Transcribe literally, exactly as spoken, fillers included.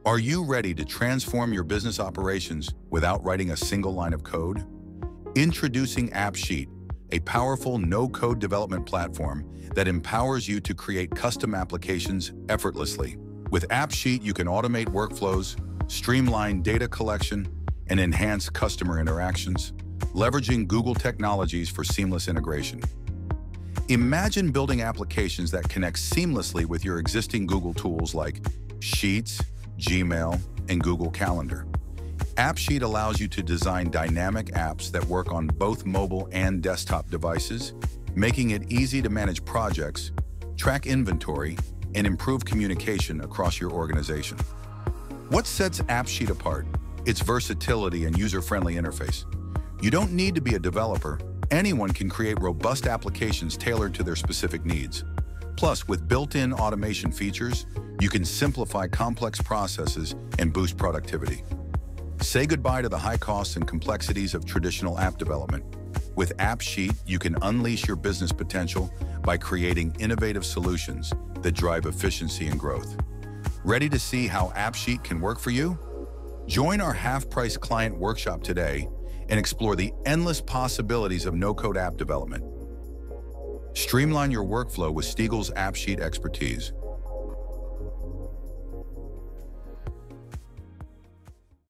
Are you ready to transform your business operations without writing a single line of code? Introducing AppSheet, a powerful no-code development platform that empowers you to create custom applications effortlessly. With AppSheet, you can automate workflows, streamline data collection, and enhance customer interactions, leveraging Google technologies for seamless integration. Imagine building applications that connect seamlessly with your existing Google tools like Sheets, Gmail, and Google Calendar. AppSheet allows you to design dynamic apps that work on both mobile and desktop devices, making it easy to manage projects, track inventory, and improve communication across your organization. What sets AppSheet apart? Its versatility and user-friendly interface. You don't need to be a developer. Anyone can create robust applications tailored to their specific needs. Plus, with built-in automation features, you can simplify complex processes and boost productivity. Say goodbye to the high costs and complexities of traditional app development. With AppSheet, you can unleash your business potential by creating innovative solutions that drive efficiency and growth. Ready to see how AppSheet can work for you? Join our half-price client workshop today and explore the endless possibilities of no-code app development. Streamline your workflow with Steagle's AppSheet expertise.